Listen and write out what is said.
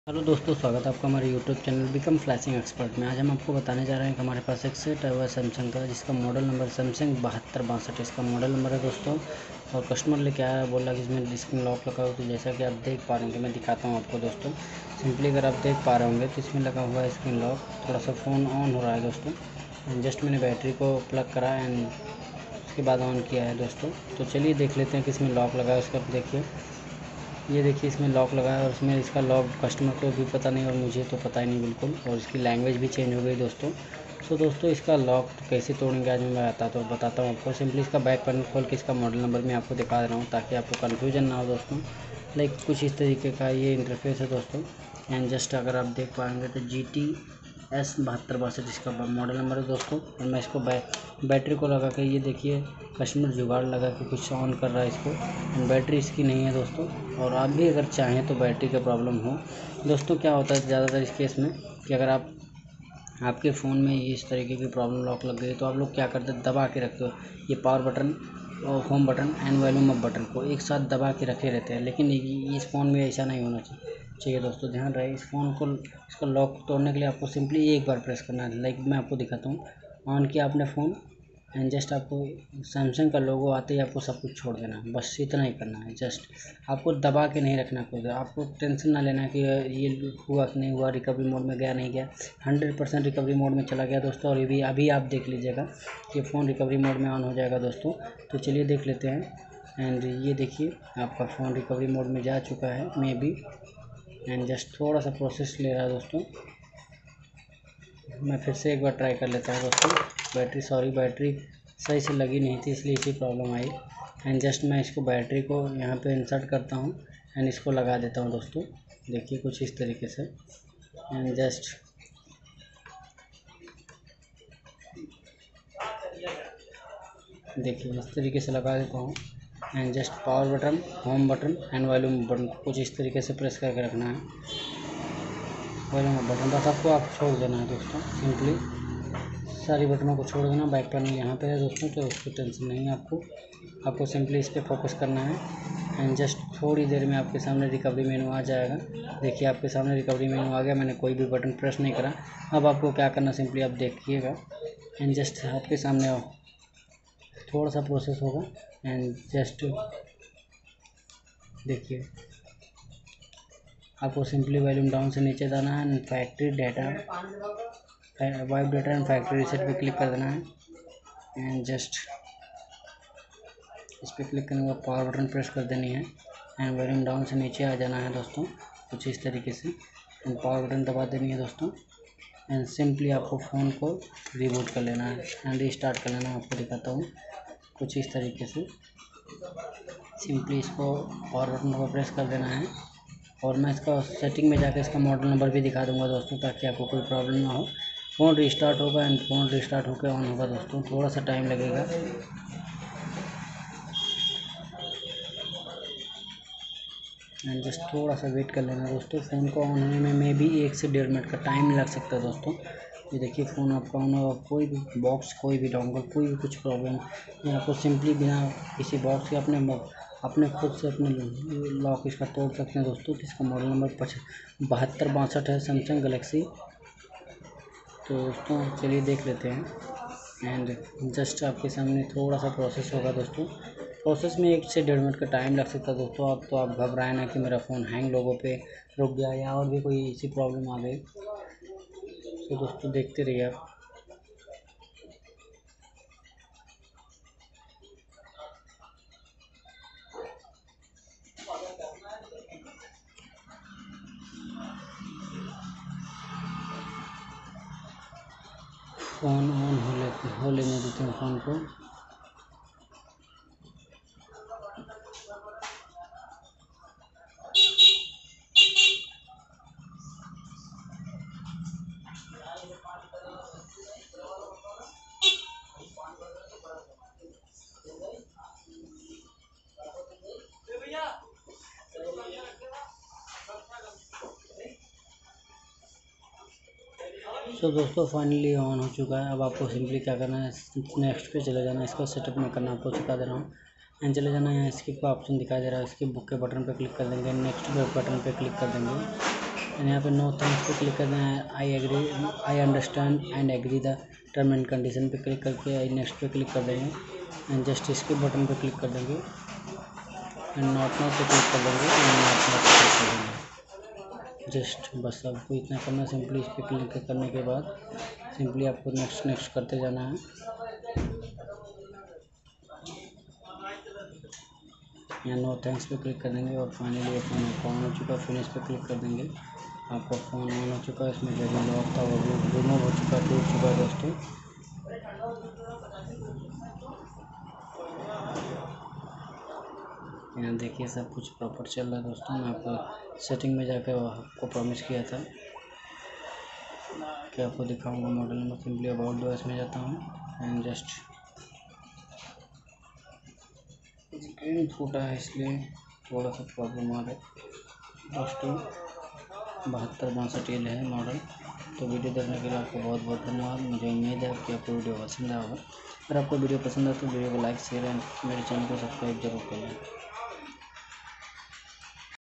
Hello दोस्तों, स्वागत है आपका हमारे YouTube channel become flashing expert में। आज हम आपको बताने जा रहे हैं कि हमारे पास एक सेट है हुआ सैमसंग का, जिसका मॉडल नंबर सैमसंग 7262 इसका मॉडल नंबर है दोस्तों। और कस्टमर लेके आया, बोला कि इसमें स्क्रीन लॉक लगा हो। तो जैसा कि आप देख पा रहे होंगे, मैं दिखाता हूँ आपको दोस्तों। सिंपली अगर आप देख पा रहे होंगे तो इसमें लगा हुआ है स्क्रीन लॉक। थोड़ा सा फ़ोन ऑन हो रहा है दोस्तों। जस्ट मैंने बैटरी को प्लग करा एंड उसके बाद ऑन किया है दोस्तों। तो चलिए देख लेते हैं कि इसमें लॉक लगा है उसका। देखिए, ये देखिए इसमें लॉक लगा है और इसमें इसका लॉक कस्टमर को भी पता नहीं और मुझे तो पता ही नहीं बिल्कुल। और इसकी लैंग्वेज भी चेंज हो गई दोस्तों। सो दोस्तों, इसका लॉक कैसे तोड़ेंगे आज मैं बताता हूँ आपको। सिंपली इसका बैक पैनल खोल के इसका मॉडल नंबर मैं आपको दिखा रहा हूँ ताकि आपको कन्फ्यूजन ना हो दोस्तों। लाइक कुछ इस तरीके का ये इंटरफेस है दोस्तों। एंड जस्ट अगर आप देख पाएंगे तो GT S7262 इसका मॉडल नंबर है दोस्तों। और मैं इसको बैटरी को लगा के, ये देखिए कस्टमर जुगाड़ लगा के कुछ ऑन कर रहा है इसको। बैटरी इसकी नहीं है दोस्तों। और आप भी अगर चाहें तो बैटरी का प्रॉब्लम हो दोस्तों, क्या होता है ज़्यादातर इस केस में कि अगर आपके फ़ोन में ये इस तरीके की प्रॉब्लम लॉक लग गई तो आप लोग क्या करते हैं, दबा के रखते हो ये पावर बटन और home button and volume up button को एक साथ दबा के रखे रहते हैं। लेकिन इस फ़ोन में ऐसा नहीं होना चाहिए दोस्तों। ध्यान रहे, इस फ़ोन को इसका लॉक तोड़ने के लिए आपको सिंपली एक बार प्रेस करना है। लाइक मैं आपको दिखाता हूँ। ऑन किया आपने फ़ोन एंड जस्ट आपको सैमसंग का लोगो आते ही आपको सब कुछ छोड़ देना है। बस इतना ही करना है। जस्ट आपको दबा के नहीं रखना कोई। आपको टेंशन ना लेना कि ये हुआ कि नहीं हुआ, रिकवरी मोड में गया नहीं गया। 100% रिकवरी मोड में चला गया दोस्तों। और ये भी अभी आप देख लीजिएगा कि फ़ोन रिकवरी मोड में ऑन हो जाएगा दोस्तों। तो चलिए देख लेते हैं। एंड ये देखिए आपका फ़ोन रिकवरी मोड में जा चुका है मे बी। एंड जस्ट थोड़ा सा प्रोसेस ले रहा है दोस्तों। मैं फिर से एक बार ट्राई कर लेता हूँ दोस्तों। बैटरी सही से लगी नहीं थी, इसलिए इसी प्रॉब्लम आई। एंड जस्ट मैं इसको बैटरी को यहाँ पे इंसर्ट करता हूँ एंड इसको लगा देता हूँ दोस्तों। देखिए कुछ इस तरीके से। एंड जस्ट देखिए इस तरीके से लगा देता हूँ। And just power button, home button and volume button कुछ इस तरीके से प्रेस करके रखना है। वॉल्यूम बटन बस आपको छोड़ देना है दोस्तों। सिंपली सारी बटनों को छोड़ देना। बैक पैनल यहाँ पे है दोस्तों, तो उसकी टेंशन नहीं है आपको सिंपली इस पर फोकस करना है। एंड जस्ट थोड़ी देर में आपके सामने रिकवरी मेनू आ जाएगा। देखिए आपके सामने रिकवरी मेनू आ गया। मैंने कोई भी बटन प्रेस नहीं करा। अब आपको क्या करना, सिंपली आप देखिएगा। एंड जस्ट आपके सामने थोड़ा सा प्रोसेस होगा। एंड जस्ट देखिए आपको सिंपली वॉल्यूम डाउन से नीचे जाना है। Factory data, wipe data and factory reset पे क्लिक कर देना है। एंड जस्ट इस पर क्लिक करने के बाद पावर बटन प्रेस कर देनी है। एंड वॉल्यूम डाउन से नीचे आ जाना है दोस्तों, कुछ इस तरीके से। एंड पावर बटन दबा देनी है दोस्तों। एंड सिंपली आपको फ़ोन को रिबूट कर लेना है एंड रीस्टार्ट कर लेना है। आपको दिखाता हूँ कुछ इस तरीके से। सिंपली इसको पावर बटन को प्रेस कर देना है। और मैं इसका सेटिंग में जाकर इसका मॉडल नंबर भी दिखा दूंगा दोस्तों, ताकि आपको कोई प्रॉब्लम ना हो। फ़ोन रिस्टार्ट होगा एंड फ़ोन रिस्टार्ट होकर ऑन होगा दोस्तों। थोड़ा सा टाइम लगेगा। एंड जस्ट थोड़ा सा वेट कर लेना दोस्तों। फ़ोन को ऑन होने में मे बी 1 से 1.5 मिनट का टाइम लग सकता है दोस्तों। ये देखिए फ़ोन आपका ऑन होगा। कोई भी बॉक्स, कोई भी डोंगल, कोई भी कुछ प्रॉब्लम ये आपको सिंपली बिना किसी बॉक्स के अपने खुद से अपने लॉक इसका तोड़ सकते हैं दोस्तों। इसका मॉडल नंबर 7262 है, सैमसंग गलेक्सी। तो दोस्तों चलिए देख लेते हैं। एंड जस्ट आपके सामने थोड़ा सा प्रोसेस होगा दोस्तों। प्रोसेस में 1 से 1.5 मिनट का टाइम लग सकता है दोस्तों। आप घबराएं ना कि मेरा फ़ोन हैंग लोगों पे रुक गया या और भी कोई ऐसी प्रॉब्लम आ गई। तो दोस्तों देखते रहिए आप। फ़ोन ऑन हो लेने देते हैं फ़ोन को। तो दोस्तों फाइनली ऑन हो चुका है। अब आपको सिंपली क्या करना है, नेक्स्ट पे चले जाना है। इसका सेटअप में करना आपको सिखा दे रहा हूँ। एंड चले जाना है, स्किप का ऑप्शन दिखाई दे रहा है। स्किप बुक के बटन पे क्लिक कर देंगे। नेक्स्ट बटन पे क्लिक कर देंगे। एंड यहाँ पे नो थैंक्स पे क्लिक करना है। I understand and agree the term and condition पे क्लिक करके आई नेक्स्ट पे क्लिक कर देंगे एंड जस्ट इसके बटन पे क्लिक कर देंगे एंड नॉट पे क्लिक कर देंगे एंड नॉट पे क्लिक कर देंगे। जस्ट बस आपको इतना करना। सिंपली इस पर क्लिक करने के बाद सिंपली आपको नेक्स्ट करते जाना है। यहाँ नो थैंक्स पे क्लिक कर देंगे और फाइनली फ़ोन आपका ऑन हो चुका है। फिनिश पे क्लिक कर देंगे, आपका फ़ोन ऑन हो चुका है। इसमें जो भी लॉक था वो रिमूव हो चुका है, टूट चुका है दोस्तों। यहाँ देखिए सब कुछ प्रॉपर चल रहा है दोस्तों। मैं आपको सेटिंग में जाकर आपको प्रॉमिस किया था कि आपको दिखाऊंगा model number. Simply about device में जाता हूँ एंड जस्ट स्क्रीन फूटा है इसलिए थोड़ा सा प्रॉब्लम आ रहा है दोस्तों। 7262 है मॉडल। तो वीडियो देखने के लिए आपको बहुत बहुत धन्यवाद। मुझे उम्मीद है कि आपको वीडियो पसंद आया होगा। अगर आपको वीडियो पसंद आए तो वीडियो को लाइक शेयर एंड मेरे चैनल को सब्सक्राइब जरूर करें।